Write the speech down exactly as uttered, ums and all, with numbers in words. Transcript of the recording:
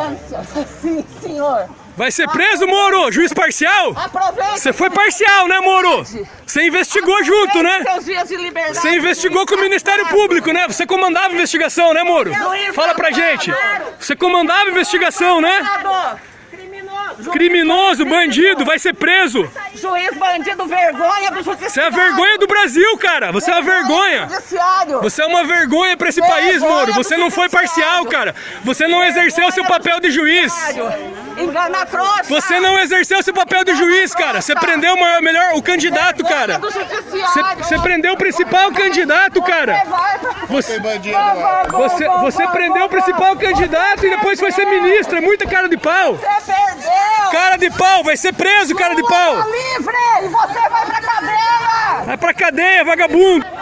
intolerância. Sim, senhor. Vai ser preso, Moro? Juiz parcial? Aproveite. Você foi parcial, né, Moro? Você investigou Aproveite junto, né? seus dias de liberdade. Você investigou com o Ministério Público, né? Você comandava a investigação, né, Moro? Fala pra gente. Você comandava a investigação, né? Criminoso. Criminoso, bandido, vai ser preso. Juiz bandido, vergonha do judiciário. Você é a vergonha do Brasil, cara. Você é uma vergonha. Você é uma vergonha pra esse país, Moro. Você não foi parcial, cara. Você não exerceu seu papel de juiz. Engana trouxa. Você não exerceu seu papel de juiz, cara. Você prendeu o maior, melhor, o candidato, cara. Você, você prendeu o principal candidato, cara. Você, você, você prendeu o principal candidato e depois foi ser ministro. É muita cara de pau. Você perdeu. Cara de pau, vai ser preso, cara de pau. Livre e você vai pra cadeia. Vai pra cadeia, vagabundo.